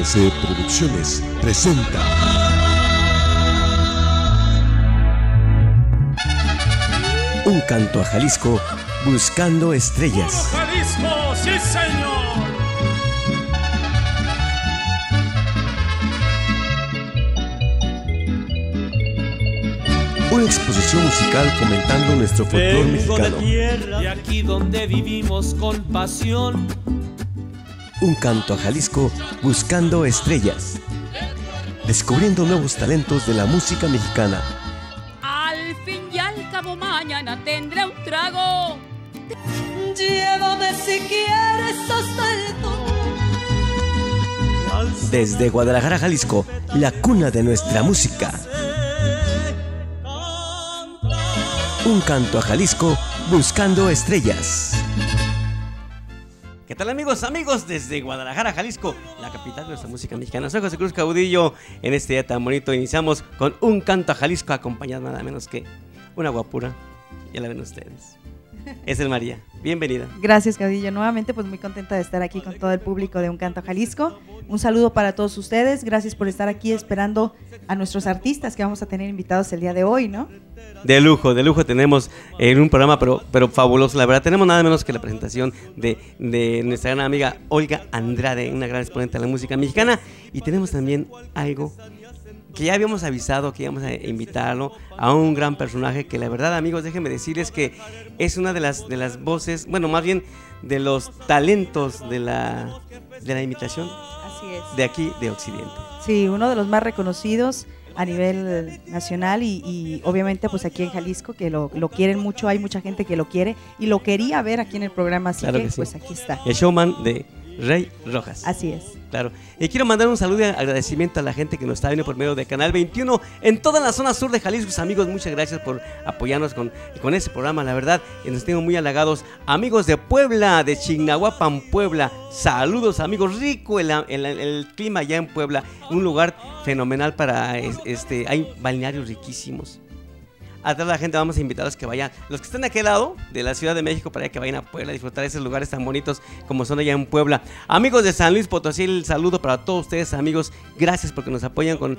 ABC Producciones presenta Un canto a Jalisco, buscando estrellas. ¡Puro Jalisco! ¡Sí, señor! Una exposición musical fomentando nuestro folclore mexicano. De aquí donde vivimos con pasión. Un canto a Jalisco, buscando estrellas. Descubriendo nuevos talentos de la música mexicana. Al fin y al cabo mañana tendré un trago. Llévame si quieres hasta el don. Desde Guadalajara, Jalisco, la cuna de nuestra música. Un canto a Jalisco, buscando estrellas. ¿Qué tal amigos desde Guadalajara, Jalisco, la capital de nuestra música mexicana? Soy José Cruz Caudillo. En este día tan bonito iniciamos con Un canto a Jalisco, acompañado nada menos que una guapura. Ya la ven ustedes. Es el María. Bienvenida. Gracias, Caudillo. Nuevamente, pues muy contenta de estar aquí con todo el público de Un Canto a Jalisco. Un saludo para todos ustedes. Gracias por estar aquí esperando a nuestros artistas que vamos a tener invitados el día de hoy, ¿no? De lujo tenemos en un programa, pero fabuloso. La verdad, tenemos nada menos que la presentación de nuestra gran amiga Olga Andrade, una gran exponente de la música mexicana. Y tenemos también algo que ya habíamos avisado, que íbamos a invitarlo a un gran personaje que la verdad, amigos, déjenme decirles que es una de las voces, bueno, más bien de los talentos de la imitación. Así es. De aquí, de Occidente. Sí, uno de los más reconocidos a nivel nacional y obviamente pues aquí en Jalisco que lo quieren mucho, hay mucha gente que lo quiere y lo quería ver aquí en el programa, así claro que sí. Pues aquí está. El showman de Rey Rojas. Así es. Claro. Y quiero mandar un saludo y agradecimiento a la gente que nos está viendo por medio de Canal 21 en toda la zona sur de Jalisco. Amigos, muchas gracias por apoyarnos con ese programa, la verdad. Y nos tengo muy halagados. Amigos de Puebla, de Chignahuapan, Puebla. Saludos, amigos. Rico el clima allá en Puebla. Un lugar fenomenal para hay balnearios riquísimos. A toda la gente vamos a invitarlos que vayan, los que están de aquel lado de la Ciudad de México, para que vayan a Puebla a disfrutar de esos lugares tan bonitos como son allá en Puebla. Amigos de San Luis Potosí, el saludo para todos ustedes, amigos. Gracias porque nos apoyan con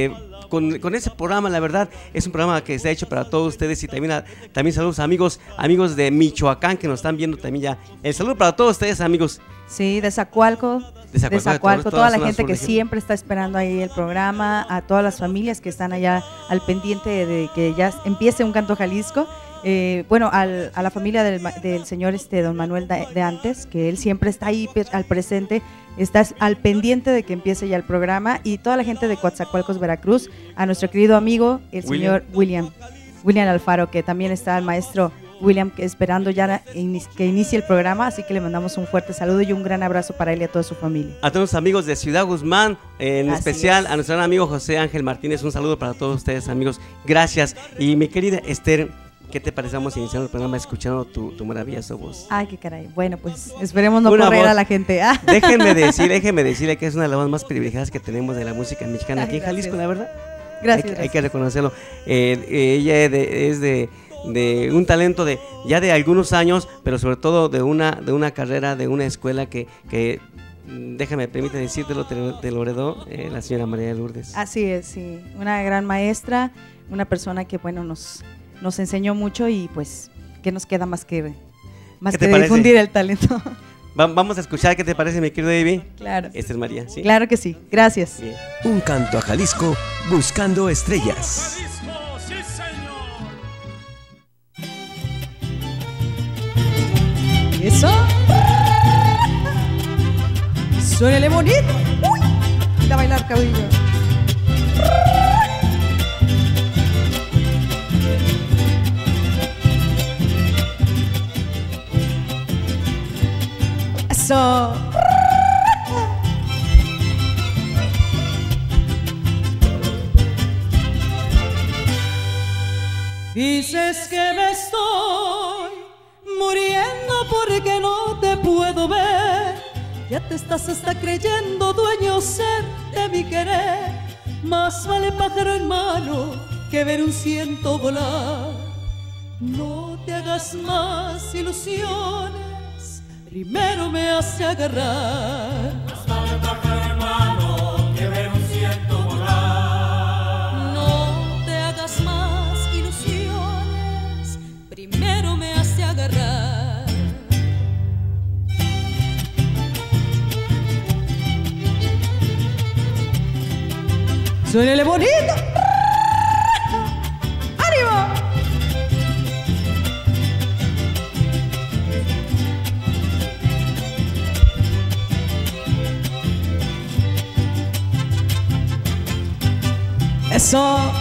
ese programa. La verdad, es un programa que está hecho para todos ustedes. Y también saludos, amigos de Michoacán que nos están viendo también ya. El saludo para todos ustedes, amigos. Sí, de Zacualco. De Zacualco, toda la gente que siempre está esperando ahí el programa, a todas las familias que están allá al pendiente de que ya empiece Un Canto a Jalisco. Bueno, a la familia del señor don Manuel de antes, que él siempre está ahí al presente, estás al pendiente de que empiece ya el programa, y toda la gente de Coatzacoalcos, Veracruz, a nuestro querido amigo, el señor William Alfaro, que también está el maestro William esperando ya que inicie el programa, así que le mandamos un fuerte saludo y un gran abrazo para él y a toda su familia. A todos los amigos de Ciudad Guzmán, en así especial es. A nuestro gran amigo José Ángel Martínez, un saludo para todos ustedes, amigos, gracias. Y mi querida Esther, ¿qué te parece? Vamos iniciando el programa escuchando tu maravillosa voz. Ay, qué caray, bueno, pues esperemos no correr a la gente. Déjenme decirle que es una de las voz más privilegiadas que tenemos de la música mexicana aquí en Jalisco, la verdad. Gracias. Hay que reconocerlo. Ella es de un talento de algunos años, pero sobre todo de una carrera, de una escuela que permíteme decírtelo, te lo heredó la señora María Lourdes. Así es, sí, una gran maestra, una persona que bueno nos enseñó mucho, y pues ¿qué nos queda más que difundir el talento? Vamos a escuchar, ¿qué te parece, mi querido David? Claro. Esta es María, ¿sí? Claro que sí, gracias. Bien. Un canto a Jalisco, buscando estrellas. ¡Jalisco! ¡Sí, señor! Eso. Suénele bonito. Uy, a bailar, Caudillo. Eso. Dices que me estoy muriendo porque no te puedo ver. Ya te estás hasta creyendo dueño ser de mi querer. Más vale pájaro en mano que ver un ciento volar. No te hagas más ilusiones, primero me hace agarrar. Suénele bonito. ¡Ánimo! Eso.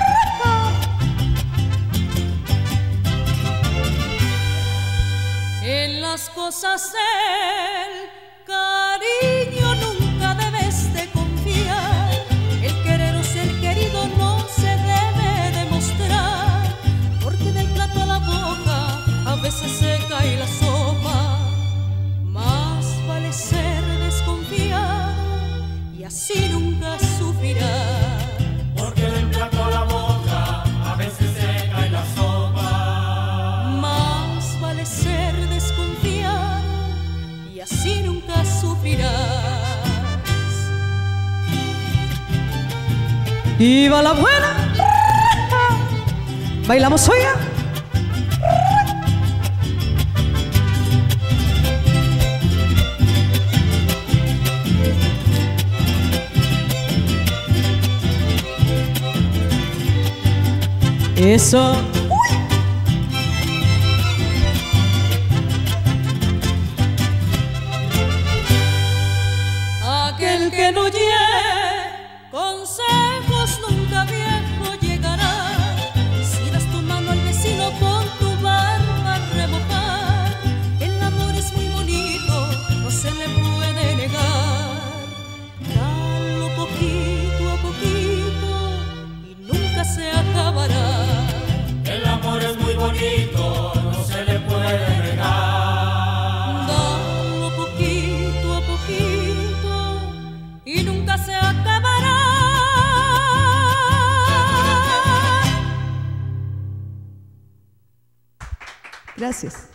En las cosas del cariño nunca debes de confiar. El querer o ser querido no se debe demostrar, porque del plato a la boca a veces se cae la sopa. Más vale ser desconfiado y así nunca sufrirás. Porque del plato a la boca a veces se cae la sopa. Más vale ser desconfiado y así nunca sufrirás. Y va la buena. Bailamos hoy. Eso. Aquel que no oye consejos nunca viejo llegará. Si das tu mano al vecino con tu barba a remojar, el amor es muy bonito, no se le puede negar. Dalo poquito a poquito y nunca se acabará. El amor es muy bonito, no se le puede negar. Dalo poquito a poquito y nunca se acabará. Gracias.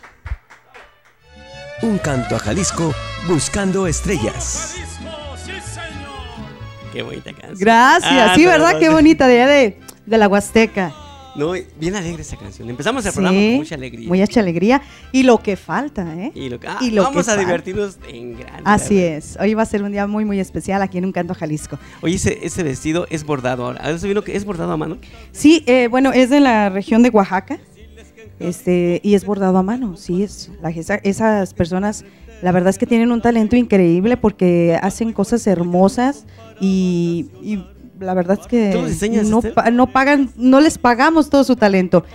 Un canto a Jalisco buscando estrellas. Jalisco, sí señor. Qué bonita canción. Gracias. Sí, no, ¿verdad? no, Qué no. bonita de la Huasteca. No, bien alegre esa canción. Empezamos el programa con mucha alegría. Mucha alegría. Y lo que falta, ¿eh? Y lo que, que vamos a falta. divertirnos en grande. Así la verdad. es. Hoy va a ser un día muy, muy especial aquí en Un Canto a Jalisco. Oye, ese vestido es bordado ahora. ¿Has vino que es bordado a mano? Sí, bueno, es de la región de Oaxaca. Y es bordado a mano. Sí, esas personas, la verdad es que tienen un talento increíble porque hacen cosas hermosas y la verdad es que ¿Tú los diseñas, Esther? no les pagamos todo su talento.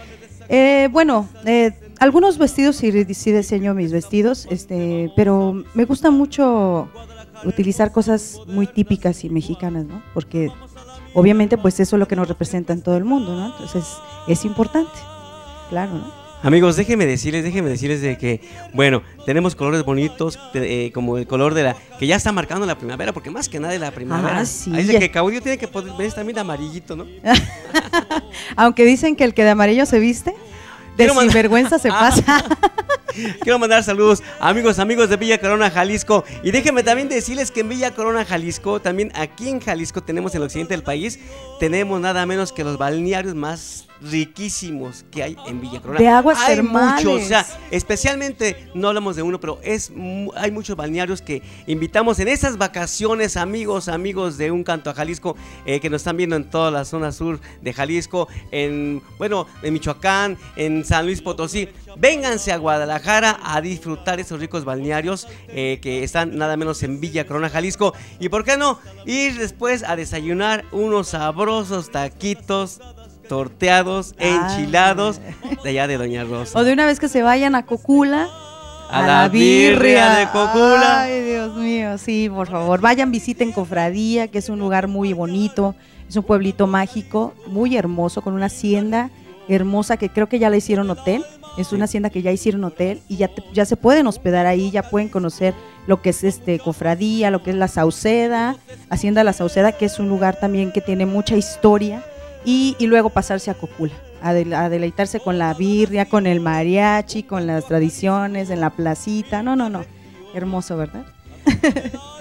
Algunos vestidos sí diseño mis vestidos, pero me gusta mucho utilizar cosas muy típicas y mexicanas, ¿no? Porque obviamente pues eso es lo que nos representa en todo el mundo, ¿no? Entonces es importante, claro, ¿no? Amigos, déjenme decirles de que, bueno, tenemos colores bonitos, como el color de que ya está marcando la primavera, porque más que nada es la primavera. Ah, sí. Ahí dice que Caudillo tiene que ver también amarillito, ¿no? Aunque dicen que el que de amarillo se viste, de sinvergüenza se pasa. Quiero mandar saludos a amigos de Villa Corona, Jalisco. Y déjenme también decirles que en Villa Corona, Jalisco, también aquí en Jalisco tenemos en el occidente del país, tenemos nada menos que los balnearios más riquísimos que hay en Villa Corona. De aguas hay termales. Muchos, o sea, especialmente, no hablamos de uno, pero hay muchos balnearios que invitamos en esas vacaciones, amigos de Un Canto a Jalisco, que nos están viendo en toda la zona sur de Jalisco, en Michoacán, en San Luis Potosí. Vénganse a Guadalajara a disfrutar esos ricos balnearios que están nada menos en Villa Corona, Jalisco. Y por qué no ir después a desayunar unos sabrosos taquitos torteados, enchilados de allá de Doña Rosa. O de una vez que se vayan a Cocula, a la birria de Cocula. Ay, Dios mío, sí, por favor, vayan, visiten Cofradía, que es un lugar muy bonito, es un pueblito mágico, muy hermoso, con una hacienda hermosa que creo que ya la hicieron hotel. Es una hacienda que ya hicieron hotel y ya se pueden hospedar ahí, ya pueden conocer lo que es Cofradía, lo que es la Sauceda, Hacienda La Sauceda, que es un lugar también que tiene mucha historia, y luego pasarse a Cocula, a deleitarse con la birria, con el mariachi, con las tradiciones, en la placita. No, hermoso, ¿verdad?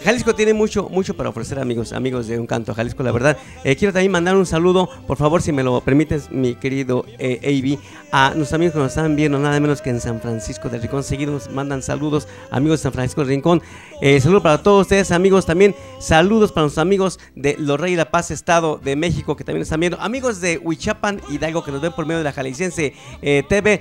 Jalisco tiene mucho para ofrecer, amigos de Un Canto a Jalisco, la verdad. Quiero también mandar un saludo, por favor, si me lo permites, mi querido A.B., a nuestros amigos que nos están viendo, nada menos que en San Francisco del Rincón. Seguido nos mandan saludos, amigos de San Francisco del Rincón. Saludos para todos ustedes, amigos. También saludos para nuestros amigos de Los Reyes de la Paz, Estado de México, que también están viendo. Amigos de Huichapan, Hidalgo, que nos ven por medio de la Jalisciense TV,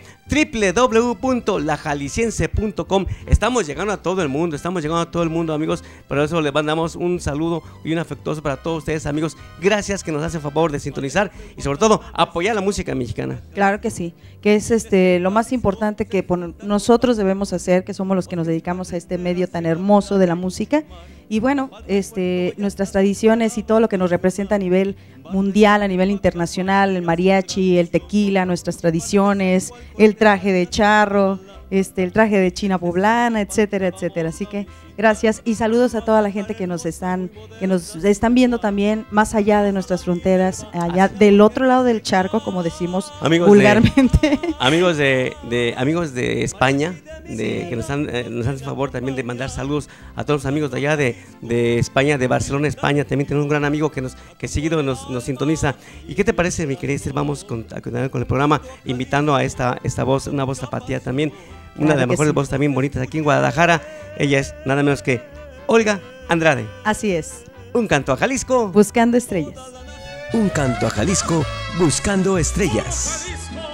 www.lajalisciense.com. Estamos llegando a todo el mundo, amigos. Por eso les mandamos un saludo y un afectuoso para todos ustedes, amigos. Gracias que nos hacen favor de sintonizar y sobre todo apoyar la música mexicana. Claro que sí, que es lo más importante que nosotros debemos hacer, que somos los que nos dedicamos a este medio tan hermoso de la música. Y bueno, nuestras tradiciones y todo lo que nos representa a nivel mundial, a nivel internacional, el mariachi, el tequila, nuestras tradiciones, el traje de charro, el traje de china poblana, etcétera, etcétera. Así que gracias y saludos a toda la gente que nos están viendo también más allá de nuestras fronteras, allá del otro lado del charco, como decimos amigos vulgarmente. Amigos de España, que nos hacen favor también de mandar saludos a todos los amigos de allá de España, de Barcelona, España. También tenemos un gran amigo que seguido nos sintoniza. ¿Y qué te parece, mi querida Esther? Vamos a continuar con el programa, invitando a esta voz, una voz zapatía también. Una de las mejores voces también bonitas aquí en Guadalajara. Ella es nada menos que Olga Andrade. Así es. Un canto a Jalisco, buscando estrellas. Un canto a Jalisco, buscando estrellas.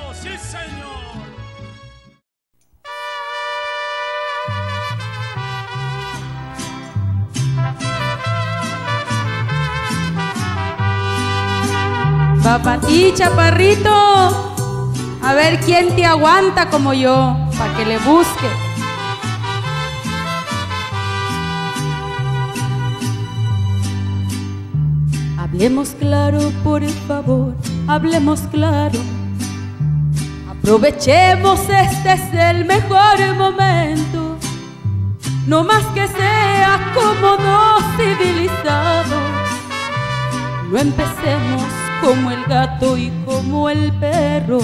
Papá y chaparrito, a ver quién te aguanta como yo, pa' que le busque. Hablemos claro, por favor, hablemos claro. Aprovechemos, este es el mejor momento. No más que sea como dos civilizados. No empecemos como el gato y como el perro.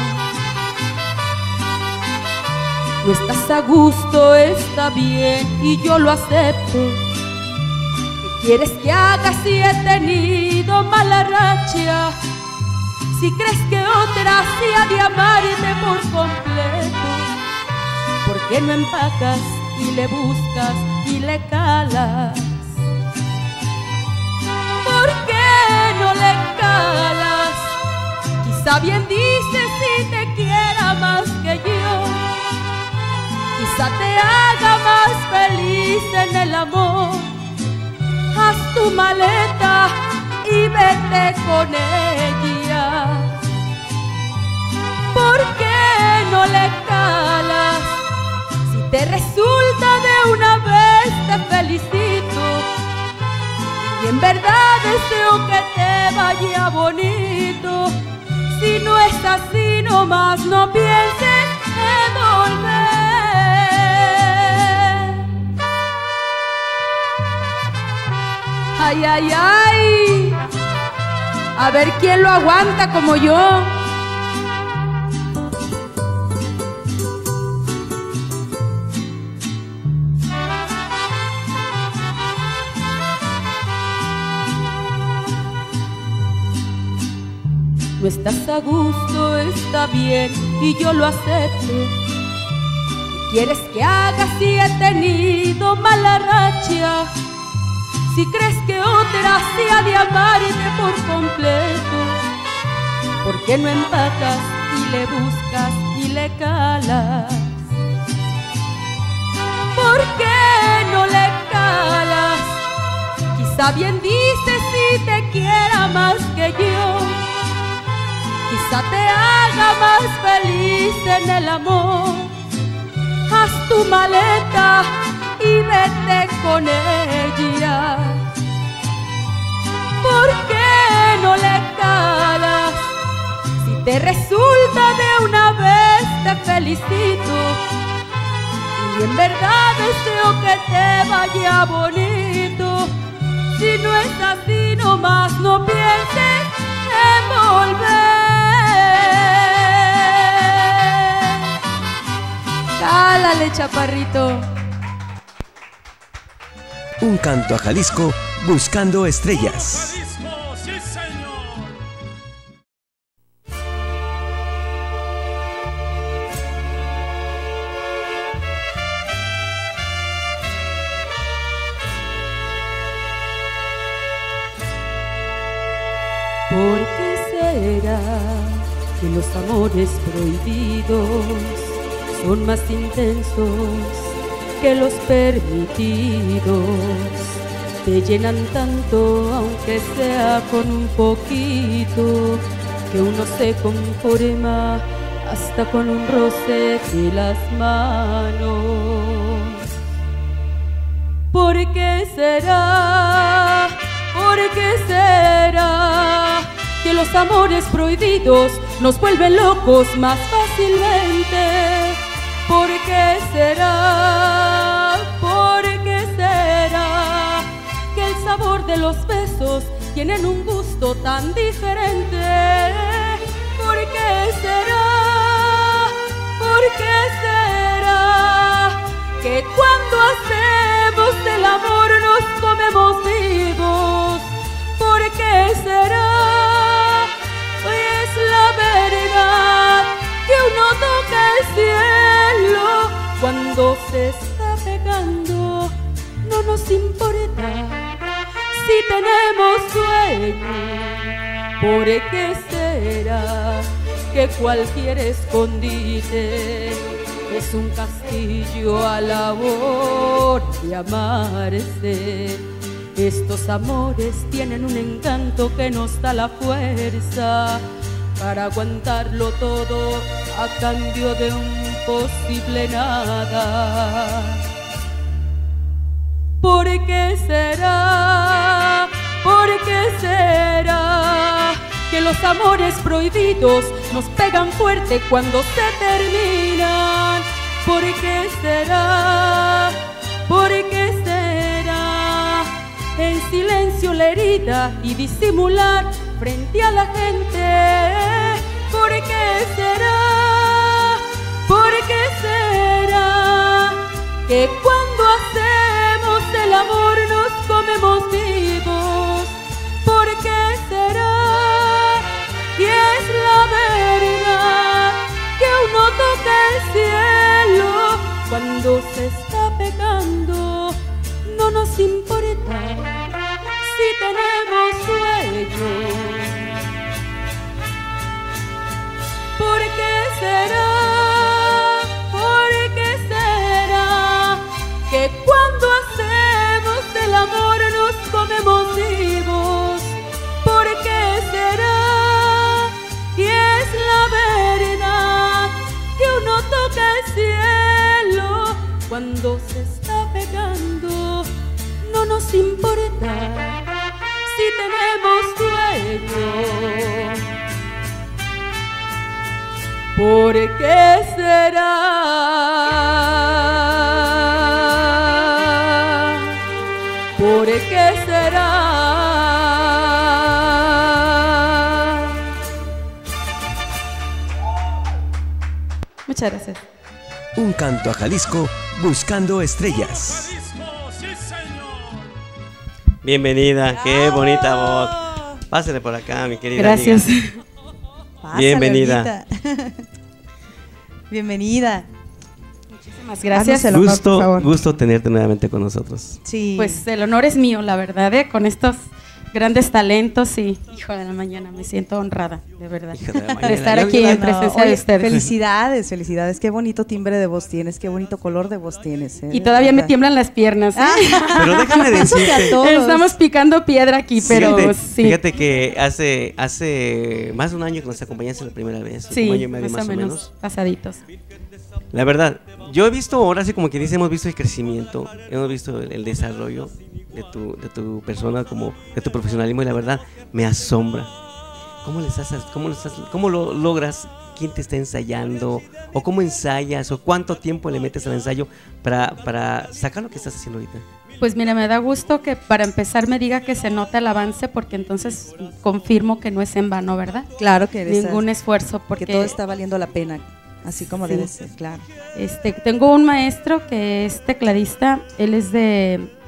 Tú estás a gusto, está bien y yo lo acepto. ¿Qué quieres que haga si he tenido mala racha? Si crees que otra sí ha de amarte por completo, ¿por qué no empacas y le buscas y le calas? ¿Por qué no le calas? Quizá bien dices si te quiera más que yo. Quizá te haga más feliz en el amor. Haz tu maleta y vete con ella. ¿Por qué no le calas? Si te resulta de una vez te felicito. Y en verdad deseo que te vaya bonito. Si no es así nomás no pienses en volver. Ay, ay, ay. A ver quién lo aguanta como yo. No estás a gusto, está bien y yo lo acepto. ¿Qué quieres que haga si he tenido mala racha? Si crees que otra sí ha de amarte por completo, ¿por qué no empacas y le buscas y le calas? ¿Por qué no le calas? Quizá bien dices si te quiera más que yo. Quizá te haga más feliz en el amor. Haz tu maleta y vete con ella. ¿Por qué no le calas? Si te resulta de una vez te felicito. Y en verdad deseo que te vaya bonito. Si no es así nomás no pienses en volver. Cálale, chaparrito. Un canto a Jalisco buscando estrellas. ¿Por qué será que los amores prohibidos son más intensos que los permitidos? Te llenan tanto, aunque sea con un poquito, que uno se conforma hasta con un roce de las manos. ¿Por qué será? ¿Por qué será que los amores prohibidos nos vuelven locos más fácilmente? ¿Por qué será? ¿Por qué será que el sabor de los besos tienen un gusto tan diferente? ¿Por qué será? ¿Por qué será que cuando hacemos el amor nos comemos vivos? ¿Por qué será? Hoy es la verdad que uno toca el cielo cuando se está pegando. No nos importa si tenemos sueño. ¿Por qué será que cualquier escondite es un castillo a la hora de amarse? Estos amores tienen un encanto que nos da la fuerza para aguantarlo todo a cambio de un posible nada. ¿Por qué será? ¿Por qué será que los amores prohibidos nos pegan fuerte cuando se terminan? ¿Por qué será? ¿Por qué será? En silencio la herida y disimular frente a la gente. ¿Por qué será? ¿Por qué será que cuando hacemos el amor nos comemos vivos? ¿Por qué será? Y es la verdad que uno toca el cielo cuando se está pegando. No nos importa si tenemos sueño. ¿Por qué será? ¿Por qué será que cuando hacemos el amor nos comemos vivos? ¿Por qué será? Y es la verdad que uno toca el cielo cuando se está pegando. No nos importa si tenemos sueño. ¿Por qué será? ¿Por qué será? Muchas gracias. Un canto a Jalisco buscando estrellas. Bienvenida, qué bonita voz. Pásale por acá, mi querida. Gracias. Pásale, bienvenida. Bienvenida. Muchísimas gracias. El honor, por favor. Gusto tenerte nuevamente con nosotros. Sí. Pues el honor es mío, la verdad, con estos grandes talentos y hijo de la mañana, me siento honrada, de verdad, de estar aquí en presencia de ustedes. Felicidades, felicidades, qué bonito timbre de voz tienes, qué bonito color de voz tienes. Y todavía me tiemblan las piernas. Pero déjame decirte, estamos picando piedra aquí, pero sí. Fíjate que hace más de un año que nos acompañaste la primera vez, sí, un año y medio más o menos. Pasaditos. La verdad, yo he visto, ahora sí como que dice, hemos visto el crecimiento, hemos visto el desarrollo de tu persona, como de tu profesionalismo, y la verdad me asombra. ¿Cómo lo logras? ¿Quién te está ensayando? ¿O cómo ensayas? ¿O cuánto tiempo le metes al ensayo para sacar lo que estás haciendo ahorita? Pues mira, me da gusto que para empezar me diga que se nota el avance, porque entonces confirmo que no es en vano, ¿verdad? Claro que ningún esfuerzo, porque todo está valiendo la pena. Así como debe ser, claro. Tengo un maestro que es tecladista, él es de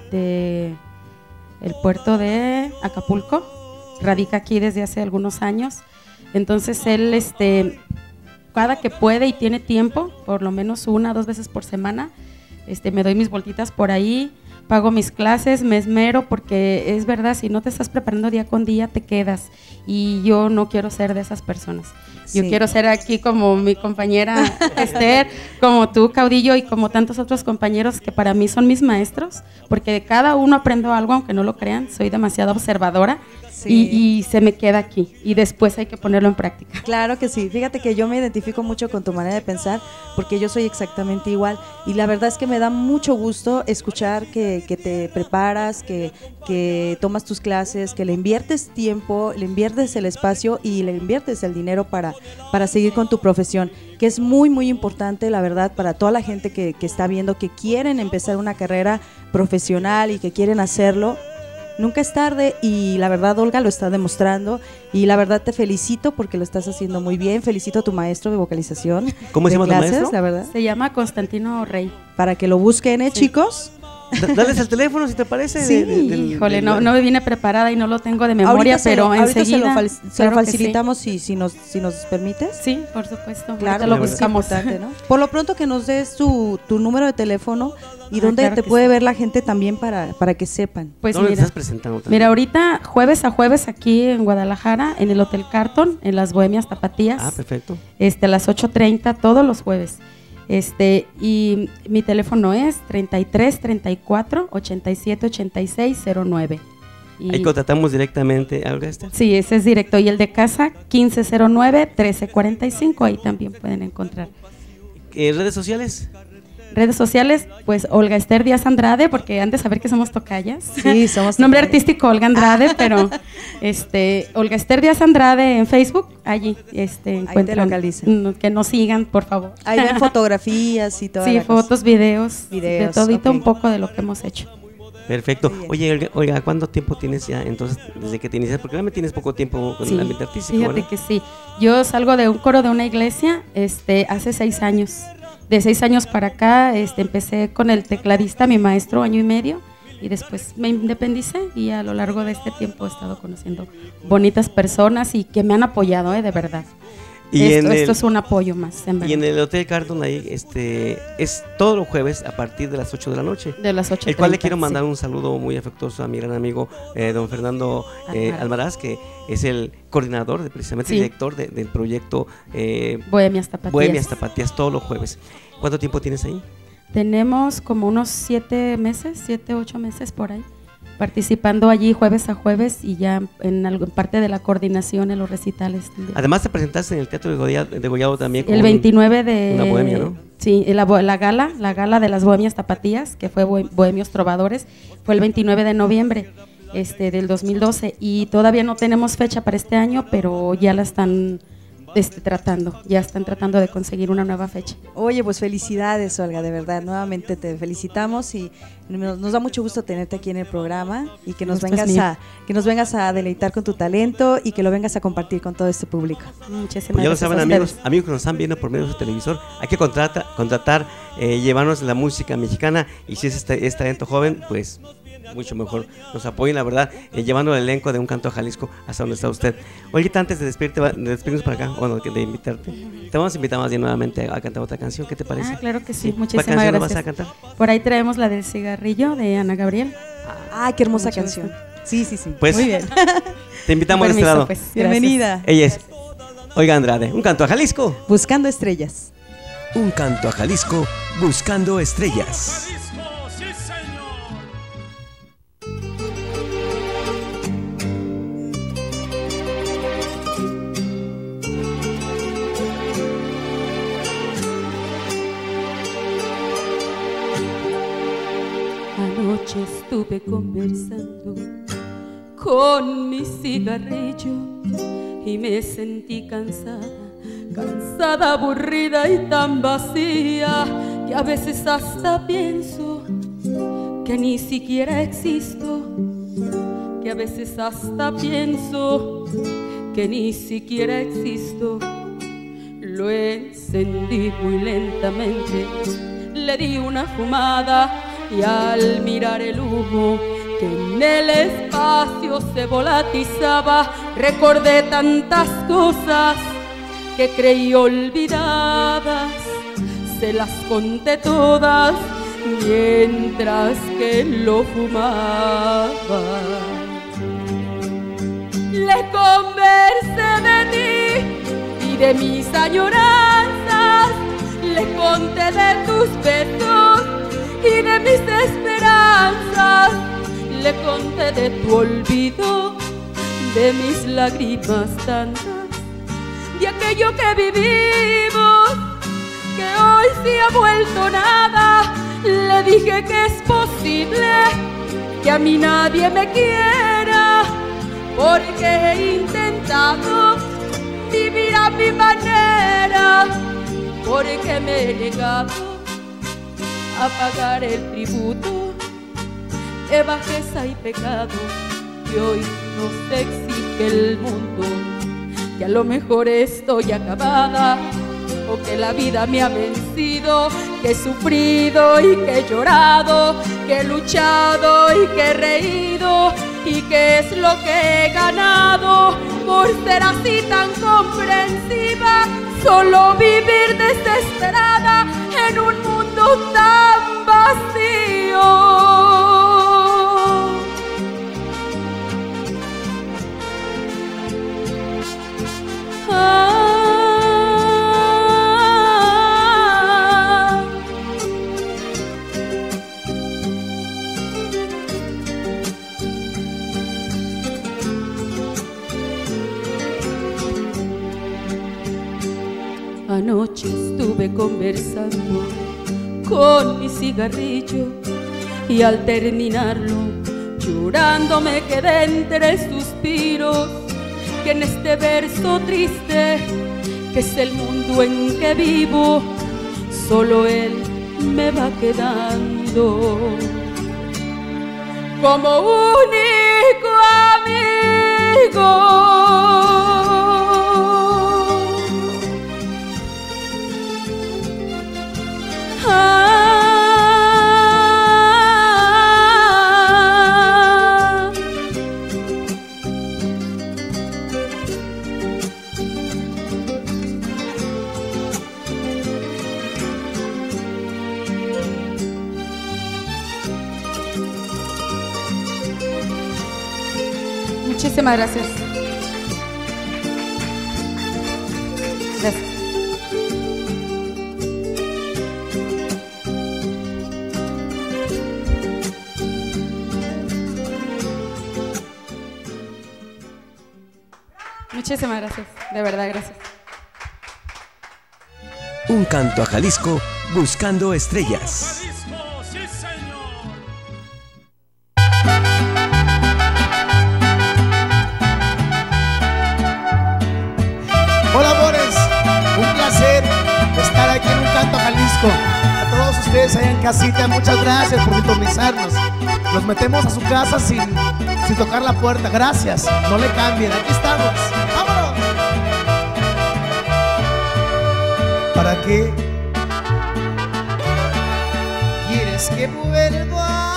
el puerto de Acapulco, radica aquí desde hace algunos años. Entonces él cada que puede y tiene tiempo, por lo menos 1 o 2 veces por semana, me doy mis vueltitas por ahí, pago mis clases, me esmero, porque es verdad, si no te estás preparando día con día, te quedas, y yo no quiero ser de esas personas. Yo quiero ser aquí como mi compañera Esther, como tú, Caudillo, y como tantos otros compañeros que para mí son mis maestros, porque de cada uno aprendo algo, aunque no lo crean, soy demasiado observadora. Y se me queda aquí, y después hay que ponerlo en práctica. Claro que sí, fíjate que yo me identifico mucho con tu manera de pensar, porque yo soy exactamente igual, y la verdad es que me da mucho gusto escuchar que te preparas, que tomas tus clases, que le inviertes tiempo, le inviertes el espacio y le inviertes el dinero para seguir con tu profesión, que es muy muy importante, la verdad, para toda la gente que está viendo, que quieren empezar una carrera profesional y que quieren hacerlo. Nunca es tarde, y la verdad, Olga, lo está demostrando, y la verdad te felicito porque lo estás haciendo muy bien. Felicito a tu maestro de vocalización. ¿Cómo se llama tu maestro? La verdad. Se llama Constantino Rey. Para que lo busquen, chicos. Dales el teléfono si te parece. Sí, híjole, no me vine preparada y no lo tengo de memoria, pero enseguida se lo facilitamos si nos permites. Sí, por supuesto. Claro, lo buscamos, ¿no? Por lo pronto que nos des tu número de teléfono y dónde claro te puede ver la gente también para que sepan. Pues ¿dónde estás presentando también? Mira, ahorita jueves a jueves aquí en Guadalajara, en el Hotel Carton, en las Bohemias Tapatías. Ah, perfecto. A las 8:30 todos los jueves. Y mi teléfono es 33 34 87 86 09. Ahí contratamos directamente a Olga Esther. Sí, ese es directo. Y el de casa, 1509 1345. Ahí también pueden encontrar. ¿Redes sociales? Redes sociales, pues Olga Esther Díaz Andrade, porque han de saber que somos tocayas. Sí, somos Nombre artístico Olga Andrade, pero Olga Esther Díaz Andrade en Facebook, allí encuentran. Ahí te localizan. Que nos sigan, por favor. Ahí ven fotografías y todo. Sí, fotos, videos, de todito, okay. Un poco de lo que hemos hecho. Perfecto. Oye, Olga, ¿cuánto tiempo tienes ya entonces desde que te inicias? Porque realmente tienes poco tiempo con el ambiente artístico, fíjate, ¿verdad? Que sí. Yo salgo de un coro de una iglesia hace 6 años. De 6 años para acá empecé con el tecladista, mi maestro, 1 año y medio, y después me independicé, y a lo largo de este tiempo he estado conociendo bonitas personas y que me han apoyado, de verdad. Y esto es un apoyo más, en verdad. Y en el Hotel Carton ahí es todos los jueves a partir de las 8 de la noche. De las 8:30. El cual le quiero mandar un saludo muy afectuoso a mi gran amigo don Fernando Almaraz, que es el coordinador, precisamente el director del proyecto Bohemias Tapatías, todos los jueves. ¿Cuánto tiempo tienes ahí? Tenemos como unos 7 meses, 7, 8 meses por ahí, participando allí jueves a jueves, y ya en parte de la coordinación en los recitales también. Además te presentaste en el Teatro de Gollado también. El 29 de... Una bohemia, ¿no? Sí, la gala de las Bohemias Tapatías, que fue Bohemios Trovadores, fue el 29 de noviembre del 2012, y todavía no tenemos fecha para este año, pero ya la están tratando de conseguir una nueva fecha. Oye, pues felicidades, Olga, de verdad, nuevamente te felicitamos, y nos da mucho gusto tenerte aquí en el programa, y que nos vengas a deleitar con tu talento, y que lo vengas a compartir con todo este público. Muchísimas pues ya lo gracias. Saben, amigos que nos están viendo por medio de su televisor, hay que contratar, llevarnos la música mexicana, y si es talento joven, pues mucho mejor nos apoyen, la verdad, llevando el elenco de Un Canto a Jalisco hasta donde está usted. Olguita, antes de despedirnos para acá, bueno, de invitarte, te vamos a invitar más bien nuevamente a cantar otra canción. ¿Qué te parece? Claro que sí, muchísimas gracias. ¿Qué canción vas a cantar? Por ahí traemos la del cigarrillo de Ana Gabriel. Qué hermosa canción. Sí. Pues, muy bien. Te invitamos de este lado. Pues, bienvenida. Ella es Olga Andrade. Un Canto a Jalisco. Buscando estrellas. Un Canto a Jalisco, buscando estrellas. Anoche estuve conversando con mi cigarrillo y me sentí cansada, aburrida y tan vacía, que a veces hasta pienso que ni siquiera existo, que a veces hasta pienso que ni siquiera existo. Lo encendí muy lentamente, le di una fumada y al mirar el humo que en el espacio se volatizaba, recordé tantas cosas que creí olvidadas, se las conté todas mientras que lo fumaba. Le conversé de ti y de mis añoranzas, le conté de tus besos y de mis esperanzas, le conté de tu olvido, de mis lágrimas tantas, de aquello que vivimos, que hoy se ha vuelto nada. Le dije que es posible que a mí nadie me quiera, porque he intentado vivir a mi manera, porque me he negado a pagar el tributo de bajeza y pecado que hoy nos exige el mundo. Que a lo mejor estoy acabada, o que la vida me ha vencido, que he sufrido y que he llorado, que he luchado y que he reído, y que es lo que he ganado por ser así tan comprensiva, solo vivir desesperada en un mundo tan vacío. Anoche estuve conversando con mi cigarrillo y al terminarlo llorando me quedé entre suspiros, que en este verso triste que es el mundo en que vivo, solo él me va quedando como único amigo. Muchísimas gracias. Gracias. Muchísimas gracias, de verdad, gracias. Un canto a Jalisco buscando estrellas. Hola amores, un placer estar aquí en Un Canto a Jalisco. A todos ustedes allá en casita, muchas gracias por sintonizarnos. Nos metemos a su casa sin tocar la puerta, gracias, no le cambien, aquí estamos, vámonos. ¿Para qué quieres que vuelva?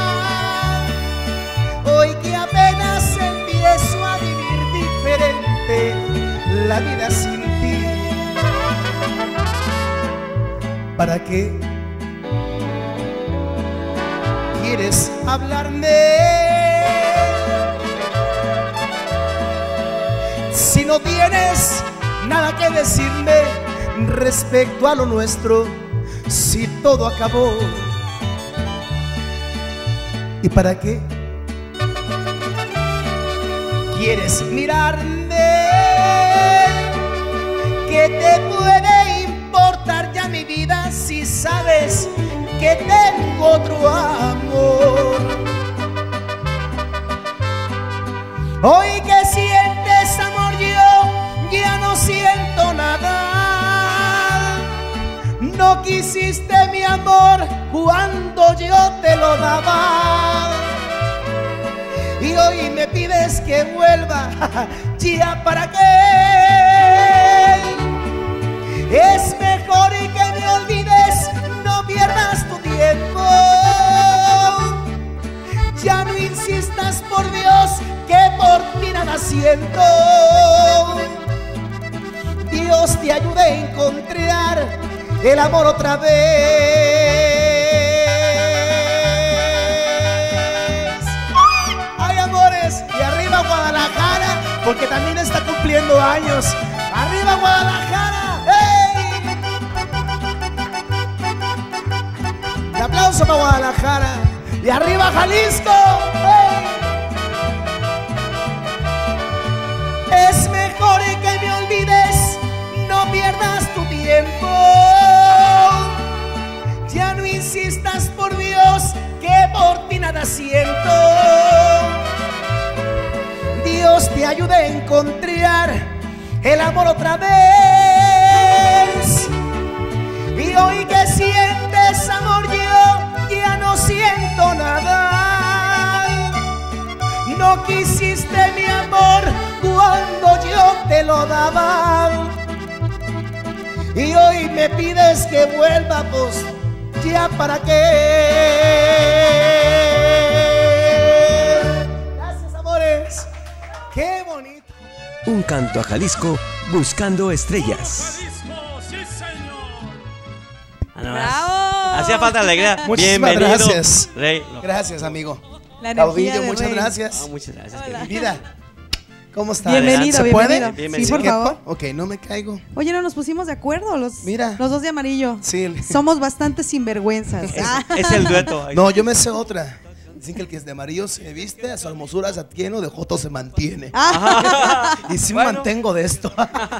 Hoy que apenas empiezo a vivir diferente la vida sin ti. ¿Para qué quieres hablarme? Si no tienes nada que decirme respecto a lo nuestro, si todo acabó. ¿Y para qué quieres mirarme? ¿Qué te puede importar ya mi vida si sabes que tengo otro amor? Hoy que sientes amor yo ya no siento nada. No quisiste mi amor cuando yo te lo daba, y hoy me pides que vuelva. ¿Ya para qué? Es mejor que me olvides, no pierdas tu tiempo. nada siento. Dios te ayude a encontrar el amor otra vez. Ay, amores, y arriba Guadalajara, porque también está cumpliendo años. Arriba Guadalajara, ¡hey! Un aplauso para Guadalajara. Y arriba Jalisco, ¡hey! Es mejor que me olvides, no pierdas tu tiempo. Ya no insistas, por Dios, que por ti nada siento. Dios te ayude a encontrar el amor otra vez. Y hoy que sientes amor, yo ya no siento nada. No quisiste mi amor cuando yo te lo daba. Y hoy me pides que vuelva, pues ya para qué. Gracias, amores. Qué bonito. Un canto a Jalisco buscando estrellas. ¡Bravo! Hacía falta alegría. Muchísimas Bienvenido, gracias. Rey. Gracias, amigo. Caudillo, muchas Rey. gracias. Muchas gracias. Mi vida, ¿cómo estás? Bienvenido, ¿Se bienvenido. puede? Bienvenido. Sí, por favor. Ok, no me caigo. Oye, no nos pusimos de acuerdo los Mira. dos de amarillo. Sí. Somos bastante sinvergüenzas. Es el dueto. No, yo me sé otra. Dicen que el que es de amarillo se viste, a su hermosura se atiene, de joto se mantiene. Y sí me mantengo de esto.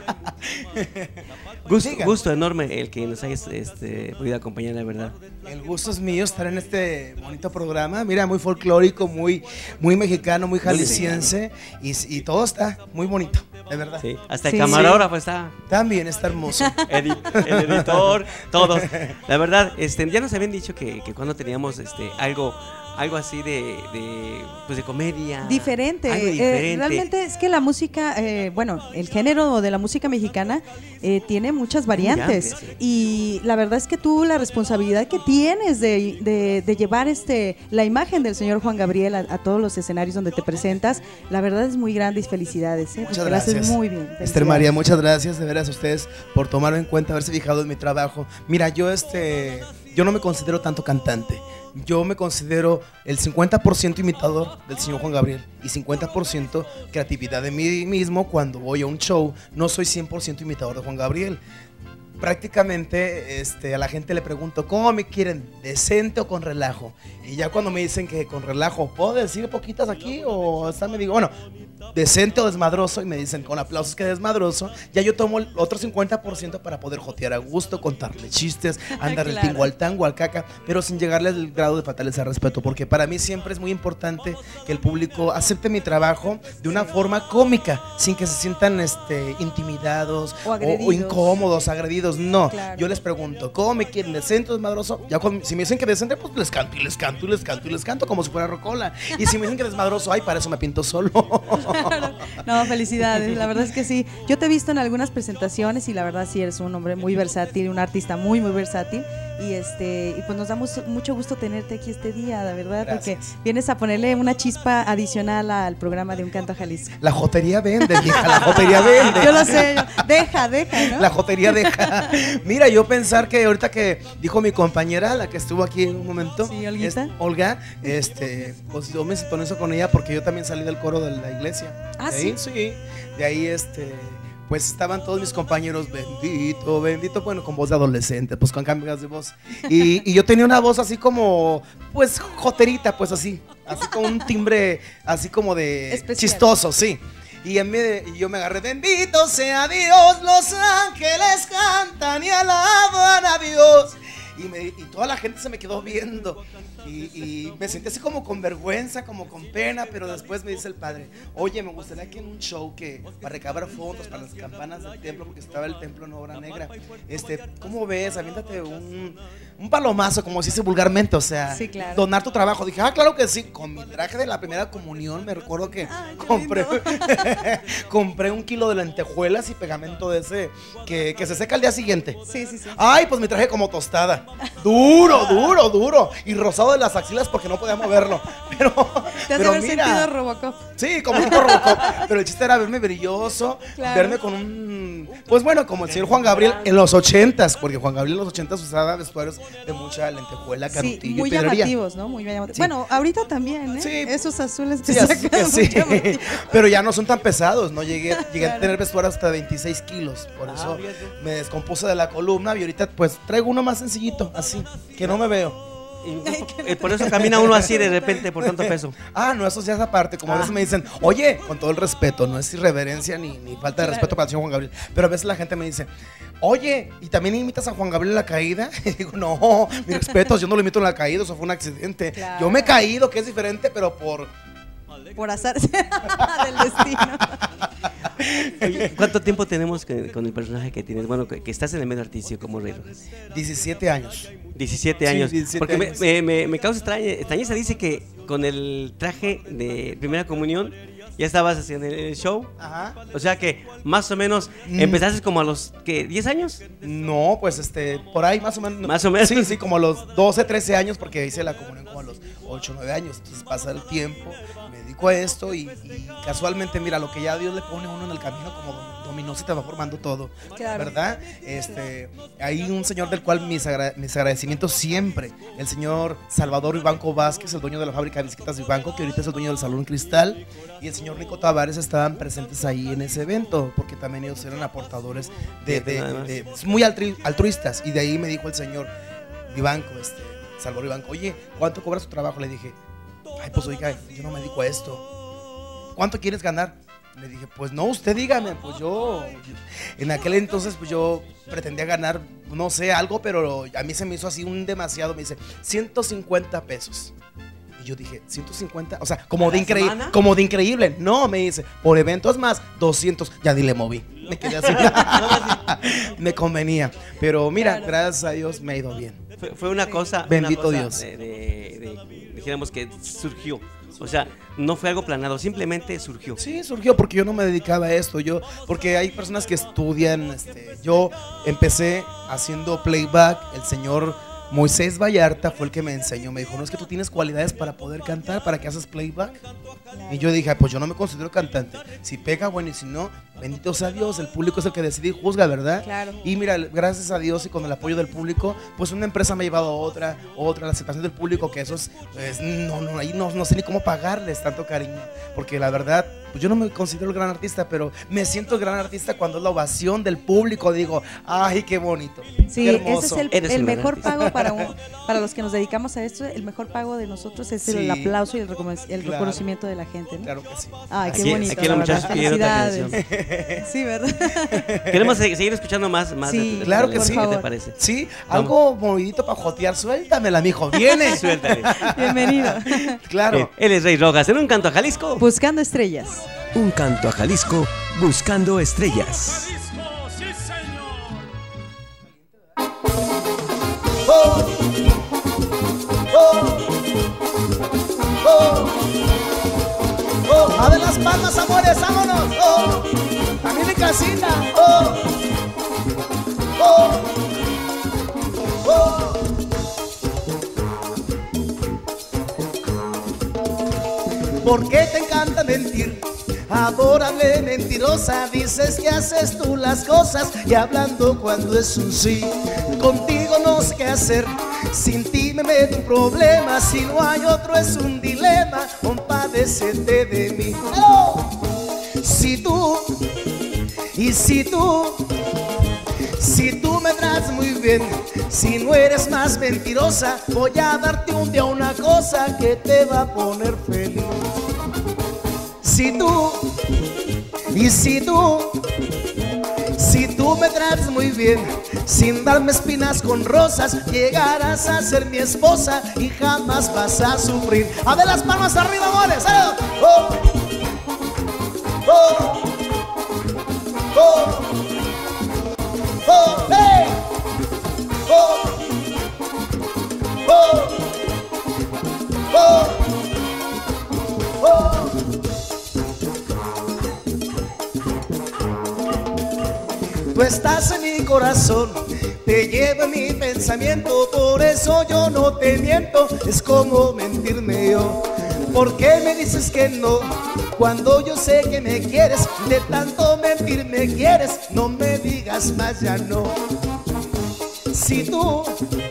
Gusto enorme el que nos hayas podido acompañar, la verdad. El gusto es mío estar en este bonito programa. Mira, muy folclórico, muy mexicano, muy jalisciense. Y todo está muy bonito, de verdad. Sí, hasta el camarógrafo está. También está hermoso. El editor, todos. La verdad, ya nos habían dicho que cuando teníamos algo así de comedia. Diferente. Algo diferente. Realmente es que la música, el género de la música mexicana tiene muchas variantes. Sí. Y la verdad es que tú la responsabilidad que tienes de llevar la imagen del señor Juan Gabriel a todos los escenarios donde te presentas, la verdad es muy grande y felicidades. Muchas Lo gracias. haces muy bien. Esther María, muchas gracias de veras a ustedes por tomarme en cuenta, haberse fijado en mi trabajo. Mira, yo no me considero tanto cantante. Yo me considero el 50% imitador del señor Juan Gabriel y 50% creatividad de mí mismo. Cuando voy a un show, no soy 100% imitador de Juan Gabriel. Prácticamente a la gente le pregunto, ¿cómo me quieren? ¿Decente o con relajo? Y ya cuando me dicen que con relajo, ¿puedo decir poquitas aquí? O me digo, bueno, decente o desmadroso, y me dicen con aplausos que desmadroso. Ya yo tomo el otro 50% para poder jotear a gusto, contarle chistes, andarle Claro. el tingo al tango, al caca, pero sin llegarle al grado de faltarles al respeto, porque para mí siempre es muy importante que el público acepte mi trabajo de una forma cómica, sin que se sientan intimidados O agredidos. o incómodos, agredidos. No, Claro. yo les pregunto, ¿cómo me quieren? ¿Decente o desmadroso? Ya si me dicen que decente, pues les canto y les canto y les canto y les canto como si fuera rocola. Y si me dicen que desmadroso, ay, para eso me pinto solo. No, felicidades, la verdad es que sí. Yo te he visto en algunas presentaciones y la verdad sí eres un hombre muy versátil, un artista muy versátil. Y pues nos da mucho gusto tenerte aquí este día, la verdad, Gracias. porque vienes a ponerle una chispa adicional al programa de Un Canto a Jalisco. La jotería vende, vieja, la jotería vende. Yo lo sé, deja, ¿no? La jotería deja. Mira, yo pensar que ahorita que dijo mi compañera, la que estuvo aquí en un momento, Sí, Olguita. Olga, pues yo me sintonizo con ella porque yo también salí del coro de la iglesia. Ah, De ahí, sí. De ahí pues estaban todos mis compañeros, bendito, bueno, con voz de adolescente, pues con cambios de voz. Y yo tenía una voz así como, pues, joterita, pues así con un timbre así como de Especial. chistoso, sí. Y yo me agarré, bendito sea Dios, los ángeles cantan y alaban a Dios. Y toda la gente se me quedó viendo. Y me sentí así como con vergüenza, como con pena, pero después me dice el padre, oye, me gustaría que en un show para recabar fondos para las campanas del templo, porque estaba el templo en obra negra, ¿cómo ves? Aviéntate un palomazo, como se dice vulgarmente, o sea, sí, claro. Donar tu trabajo. Dije, claro que sí, con mi traje de la primera comunión, me recuerdo que compré 1 kilo de lentejuelas y pegamento de ese que se seca al día siguiente. Sí. Ay, pues mi traje como tostada, duro, y rosado de las axilas porque no podía moverlo. Te has de haber sentido Robocop. Sí, como tipo Robocop, pero el chiste era verme brilloso, verme con pues bueno, como el señor Juan Gabriel en los 80s, porque Juan Gabriel en los 80s usaba vestuarios de mucha lentejuela, canutillo, muy y pedrería. llamativos, ¿no? Muy llamativos. Sí. Bueno, ahorita también, ¿eh? Sí. Esos azules que sí. Pero ya no son tan pesados, ¿no? Llegué a tener vestuarios hasta 26 kilos, por eso me descompuse de la columna y ahorita pues traigo uno más sencillito, así, que no me veo. Y por eso camina uno así de repente por tanto peso. No, eso ya es aparte. Como a veces me dicen, oye, con todo el respeto, no es irreverencia ni falta de respeto para el señor Juan Gabriel, pero a veces la gente me dice, oye, ¿y también imitas a Juan Gabriel en la caída? Y digo, no, mi respeto, yo no lo imito en la caída, eso fue un accidente. Claro. Yo me he caído, que es diferente, pero por azar del destino. Oye, ¿cuánto tiempo tenemos con el personaje que tienes? Bueno, que estás en el medio artístico como Rey Rojas. 17 años. 17 años. Sí, 17 porque años. Me causa extrañeza. Dice que con el traje de primera comunión ya estabas haciendo el show. Ajá. O sea que más o menos empezaste como a los ¿qué? ¿10 años? No, pues por ahí más o menos. Más o menos. Sí, como a los 12, 13 años, porque hice la comunión como a los 8, 9 años. Entonces pasa el tiempo, me dedico a esto y casualmente, mira, lo que ya Dios le pone a uno en el camino como dominó se te va formando todo, claro. ¿Verdad? Hay un señor del cual mis agradecimientos siempre, el señor Salvador Vivanco Vázquez, el dueño de la fábrica de bicicletas Vivanco, que ahorita es el dueño del Salón Cristal, y el señor Nico Tavares estaban presentes ahí en ese evento, porque también ellos eran aportadores muy altruistas, y de ahí me dijo el señor Vivanco, Salvador Vivanco, oye, ¿cuánto cobra su trabajo? Le dije, pues oiga, yo no me dedico a esto. ¿Cuánto quieres ganar? Le dije, pues no, usted dígame, pues yo en aquel entonces pues yo pretendía ganar, no sé, algo, pero a mí se me hizo así un demasiado, me dice, 150 pesos. Y yo dije, 150, o sea, como de increíble. No, me dice, por eventos más, 200, ya ni le moví. Me quedé así. Me convenía. Pero mira, claro. Gracias a Dios me ha ido bien. Fue una cosa. Bendito una cosa Dios. Dijéramos que surgió. O sea, no fue algo planeado, simplemente surgió. Sí, surgió porque yo no me dedicaba a esto. Porque hay personas que estudian. Yo empecé haciendo playback. El señor Moisés Vallarta fue el que me enseñó. Me dijo, no, es que tú tienes cualidades para poder cantar, ¿para qué haces playback? Y yo dije, pues yo no me considero cantante. Si pega, bueno, y si no, bendito sea Dios, el público es el que decide y juzga, ¿verdad? Claro. Y mira, gracias a Dios y con el apoyo del público, pues una empresa me ha llevado a otra, la aceptación del público, que eso es, pues, ahí no sé ni cómo pagarles tanto cariño, porque la verdad, pues yo no me considero el gran artista, pero me siento el gran artista cuando es la ovación del público, digo, ay, qué bonito. Sí, qué hermoso. Ese es el mejor pago para los que nos dedicamos a esto, el mejor pago de nosotros es el aplauso y el reconocimiento de la gente, ¿no? Claro que sí. Ay, qué bonito. Aquí los muchachos pidieron otra canción. Sí, ¿verdad? Queremos seguir escuchando más. Sí, claro que sí. ¿Qué te parece? Sí, algo movidito para jotear. Suéltamela, mijo. Viene. Suéltale. Bienvenido. Claro. Él es Rey Rojas en Un Canto a Jalisco. Buscando estrellas. Un Canto a Jalisco, buscando estrellas. Sí, señor. Oh, oh, oh, oh. A ver las palmas, amores, vámonos. Oh, también en casita. Oh, oh, oh. ¿Por qué te encanta mentir? Adorable mentirosa, dices que haces tú las cosas y hablando cuando es un sí. Contigo no sé qué hacer, sin ti me meto un problema. Si no hay otro es un dilema, compadécete de mí. Oh. Si tú me tratas muy bien, si no eres más mentirosa, voy a darte un día una cosa que te va a poner feliz. Si tú me tratas muy bien, sin darme espinas con rosas, llegarás a ser mi esposa y jamás vas a sufrir. A ver las palmas arriba, amores. Oh, oh, oh, oh, hey, oh, estás en mi corazón, te llevo en mi pensamiento, por eso yo no te miento, es como mentirme yo. ¿Por qué me dices que no? Cuando yo sé que me quieres, de tanto mentir me quieres, no me digas más, ya no. Si tú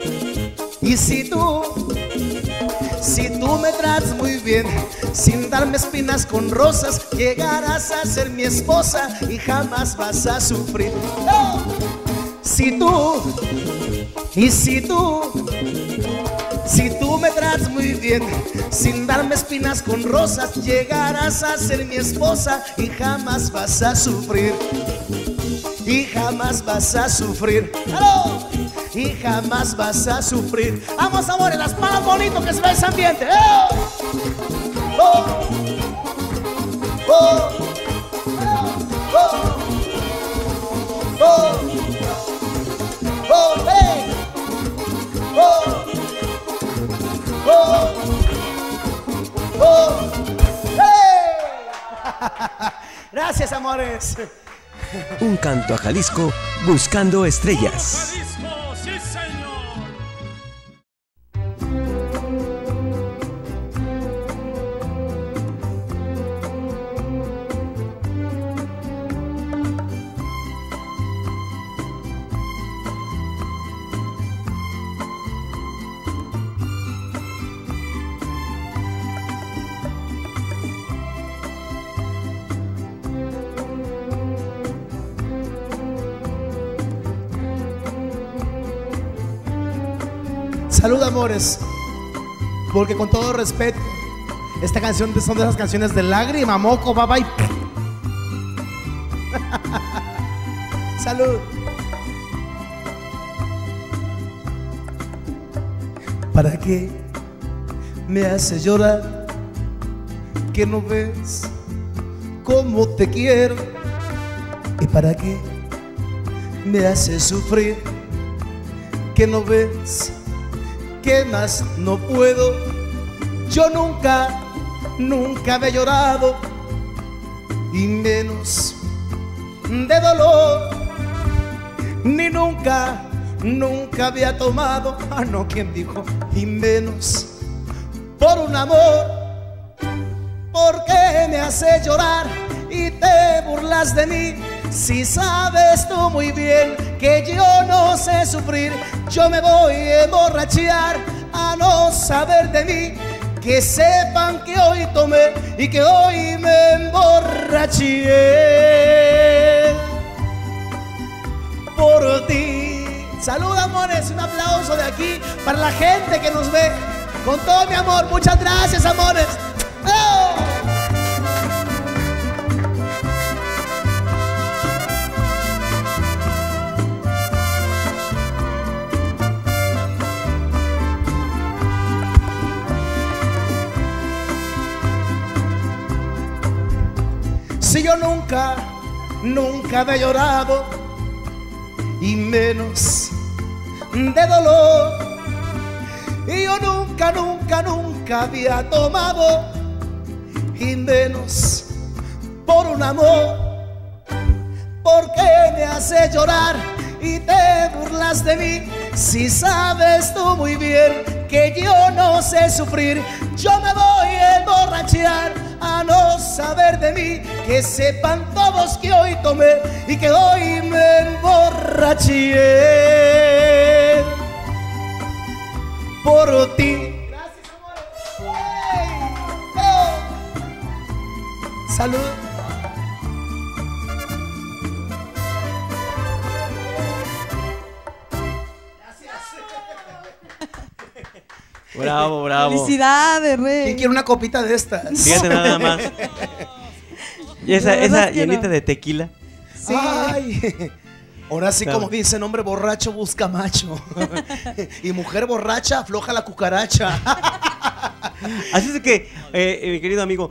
me tratas muy bien, sin darme espinas con rosas, llegarás a ser mi esposa y jamás vas a sufrir. ¡Oh! Si tú me tratas muy bien, sin darme espinas con rosas, llegarás a ser mi esposa y jamás vas a sufrir. Y jamás vas a sufrir. ¡Aló! Y jamás vas a sufrir. Vamos, amores, las manos bonitas que se ve ese ambiente. ¡Oh! ¡Oh! ¡Oh! ¡Oh! ¡Oh! ¡Oh! ¡Hey! ¡Oh! ¡Oh! ¡Oh! ¡Hey! Gracias, amores. Un canto a Jalisco buscando estrellas. Jalisco, sí, señor. Salud, amores, porque con todo respeto, esta canción son de esas canciones de lágrima, moco, baba y... Salud. ¿Para qué me haces llorar? ¿Que no ves cómo te quiero? ¿Y para qué me haces sufrir? ¿Que no ves que más no puedo? Yo nunca había llorado, y menos de dolor, ni nunca había tomado, no, ¿quién dijo? Y menos por un amor. ¿Por qué me haces llorar y te burlas de mí? Si sabes tú muy bien que yo no sé sufrir, yo me voy a emborrachar a no saber de mí. Que sepan que hoy tomé y que hoy me emborraché por ti. Salud, amores, un aplauso de aquí para la gente que nos ve. Con todo mi amor, muchas gracias, amores. ¡Oh! Si yo nunca había llorado, y menos de dolor, y yo nunca había tomado, y menos por un amor. ¿Por qué me haces llorar y te burlas de mí? Si sabes tú muy bien que yo no sé sufrir, yo me voy a emborrachar a no saber de mí. Que sepan todos que hoy tomé y que hoy me emborraché por ti. Gracias, amores. ¡Hey! ¡Oh! Salud. Bravo, bravo. Felicidades, Rey. ¿Quién quiere una copita de estas? Fíjate nada más. Y esa llenita de tequila. Sí. Ay. Ahora sí, como dicen, hombre borracho busca macho. Y mujer borracha afloja la cucaracha. Así es que, mi querido amigo,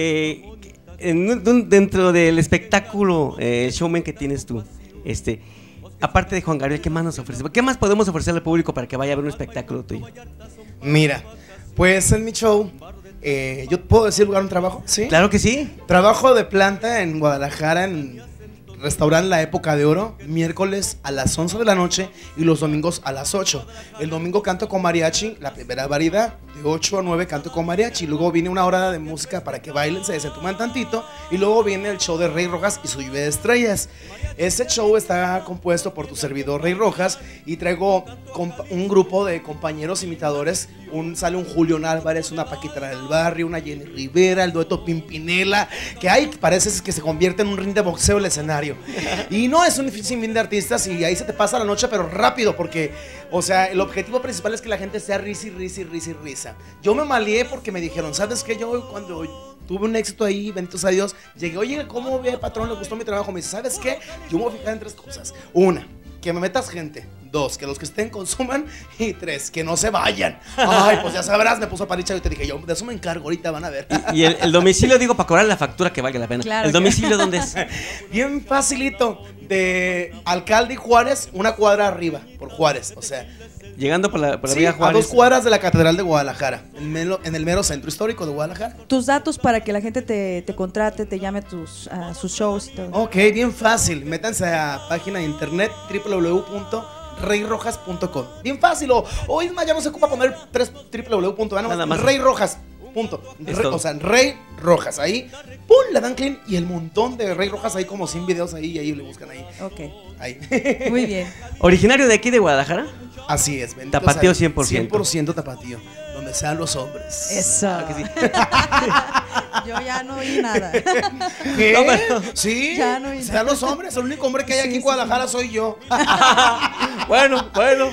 dentro del espectáculo, el showman que tienes tú, aparte de Juan Gabriel, ¿qué más nos ofrece? ¿Qué más podemos ofrecer al público para que vaya a ver un espectáculo tuyo? Mira, pues en mi show, ¿yo puedo decir lugar donde trabajo? ¿Sí? Claro que sí. Trabajo de planta en Guadalajara, en restaurante La Época de Oro, miércoles a las 11 de la noche y los domingos a las 8. El domingo canto con mariachi, la primera variedad, de 8 a 9 canto con mariachi. Luego viene una hora de música para que bailen, se desentuman tantito. Y luego viene el show de Rey Rojas y su lluvia de estrellas. Ese show está compuesto por tu servidor Rey Rojas y traigo un grupo de compañeros imitadores. Sale un Julián Álvarez, una Paquita del Barrio, una Jenny Rivera, el dueto Pimpinela, que hay, parece que se convierte en un ring de boxeo el escenario. Y no es un sinfín de artistas y ahí se te pasa la noche, pero rápido, porque, o sea, el objetivo principal es que la gente sea risa y risa y risa y risa. Yo me maleé porque me dijeron, ¿sabes qué? Yo cuando tuve un éxito ahí, benditos a Dios, llegué, oye, ¿cómo ve, patrón? ¿Le gustó mi trabajo? Me dice, ¿sabes qué? Yo me voy a fijar en 3 cosas. 1, que me metas gente. 2, que los que estén consuman. Y 3, que no se vayan. Ay, pues ya sabrás, me puso a paricha y te dije, yo de eso me encargo, ahorita van a ver. Y el domicilio, digo, para cobrar la factura que valga la pena. Claro. ¿El domicilio dónde es? Bien facilito, de Alcalde y Juárez, una cuadra arriba, por Juárez, o sea. Llegando por la vía Juárez. A 2 cuadras de la Catedral de Guadalajara, en el mero centro histórico de Guadalajara. Tus datos para que la gente te contrate, te llame a sus shows y todo. Ok, bien fácil. Métanse a página de internet www.reyrojas.com. Bien fácil. O Isma, ya no se ocupa poner 3 www. Nada más. Reyrojas. O sea, Rey Rojas, ahí, ¡pum!, le dan clean y el montón de Rey Rojas, hay como 100 videos ahí y ahí le buscan ahí. Ok. Ahí. Muy bien. ¿Originario de aquí de Guadalajara? Así es. Tapatío 100%. 100% tapatío, donde sean los hombres. Eso. Sí. Yo ya no oí nada. ¿Qué? No, pero... Sí, ya no oí sean los hombres, el único hombre que hay aquí en Guadalajara soy yo. Bueno.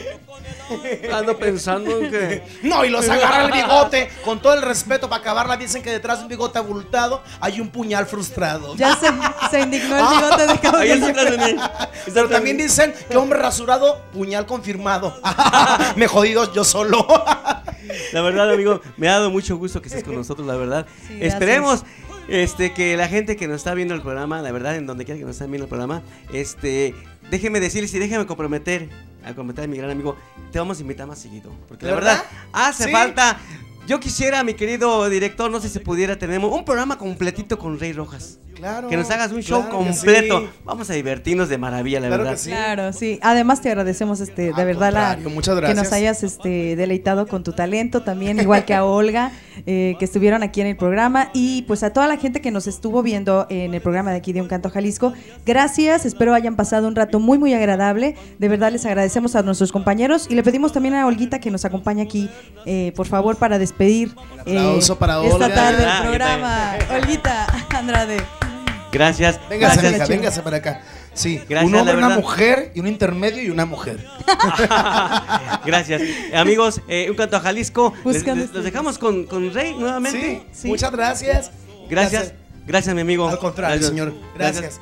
Ando pensando en que... No, y los agarra el bigote. Con todo el respeto, para acabarla, dicen que detrás de un bigote abultado hay un puñal frustrado. Ya se indignó el bigote de cabello. Pero también dicen que hombre rasurado, puñal confirmado. Me jodido yo solo. La verdad, amigo, me ha dado mucho gusto que estés con nosotros, la verdad. Sí, esperemos que la gente que nos está viendo el programa, la verdad, en donde quiera que nos estén viendo el programa, déjeme decirles y déjeme comprometer a mi gran amigo, te vamos a invitar más seguido, porque la verdad hace falta. Yo quisiera, mi querido director, no sé si pudiera tener un programa completito con Rey Rojas. Claro. Que nos hagas un show completo. Sí. Vamos a divertirnos de maravilla, la verdad. Sí. Claro, sí. Además te agradecemos de verdad muchas gracias. Que nos hayas deleitado con tu talento también, igual que a Olga, que estuvieron aquí en el programa, y pues a toda la gente que nos estuvo viendo en el programa de aquí de Un Canto Jalisco. Gracias, espero hayan pasado un rato muy agradable. De verdad les agradecemos a nuestros compañeros y le pedimos también a Olguita que nos acompañe aquí, por favor, para despedir un aplauso para Olga. Esta tarde el programa. Olguita Andrade. Gracias. Véngase para acá. Sí, gracias, un hombre, una mujer y un intermedio y una mujer. Gracias. Amigos, Un Canto a Jalisco. Los dejamos con Rey nuevamente. Sí. Muchas gracias. Gracias, mi amigo. Al contrario, señor. Gracias.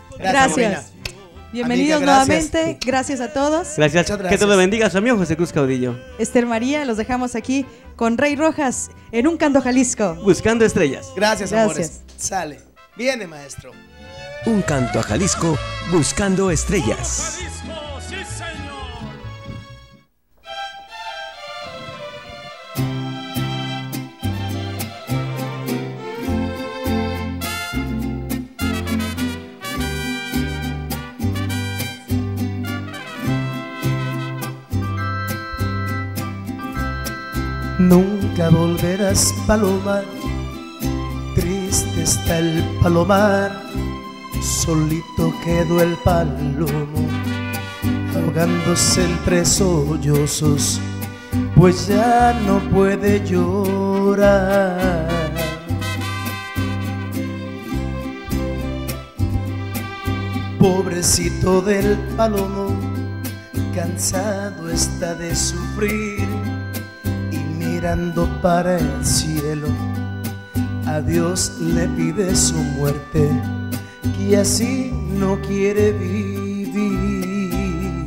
Bienvenidos nuevamente. Gracias a todos. Gracias. Que te lo bendiga su amigo José Cruz Caudillo. Esther María, los dejamos aquí con Rey Rojas en Un Canto a Jalisco. Buscando estrellas. Gracias, amores. Sale. Viene, maestro. Un Canto a Jalisco, buscando estrellas. Jalisco, sí, señor. Nunca volverás, palomar. Triste está el palomar. Solito quedó el palomo, ahogándose entre sollozos, pues ya no puede llorar. Pobrecito del palomo, cansado está de sufrir, y mirando para el cielo, a Dios le pide su muerte, y así no quiere vivir.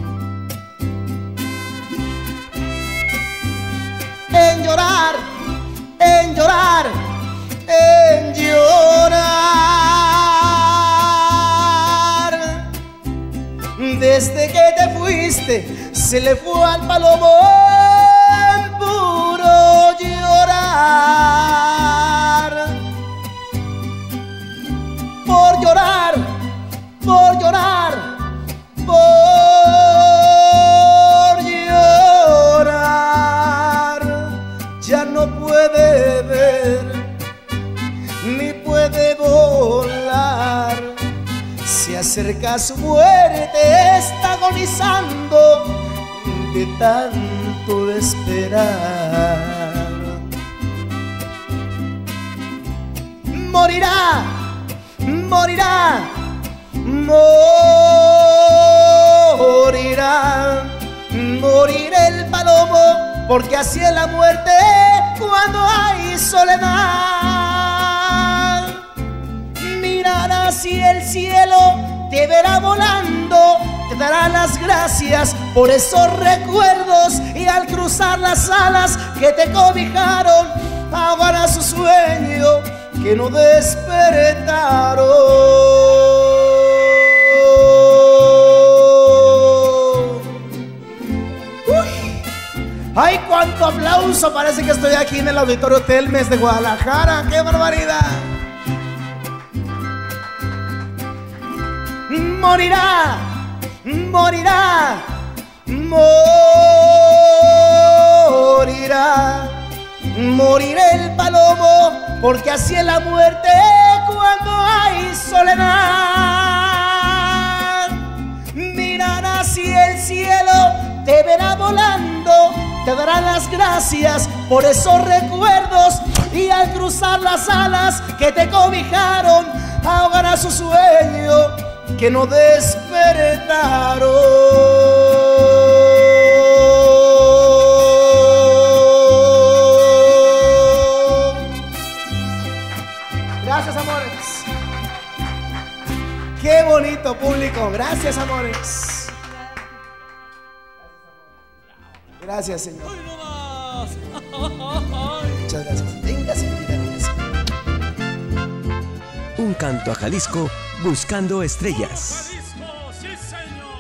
En llorar, en llorar, en llorar. Desde que te fuiste, se le fue al palomo en puro llorar. Por llorar, puede ver, ni puede volar. Se acerca su muerte, está agonizando de tanto esperar. Morirá, morirá, morirá, morirá el palomo, porque así es la muerte cuando hay soledad. Mirará hacia el cielo, te verá volando, te dará las gracias por esos recuerdos, y al cruzar las alas que te cobijaron, ahogará su sueño que no despertaron. Uy. ¡Ay, cuánto aplauso! Parece que estoy aquí en el Auditorio Telmes de Guadalajara. ¡Qué barbaridad! Morirá, morirá, morirá, morirá el palomo, porque así es la muerte cuando hay soledad. Mirará hacia el cielo, te verá volando, te dará las gracias por esos recuerdos, y al cruzar las alas que te cobijaron, ahogará su sueño que no despertaron. Gracias, amores. Qué bonito público. Gracias, amores. Gracias, Señor. Muchas gracias. Venga, señorita. Un canto a Jalisco buscando estrellas. Jalisco, sí, señor.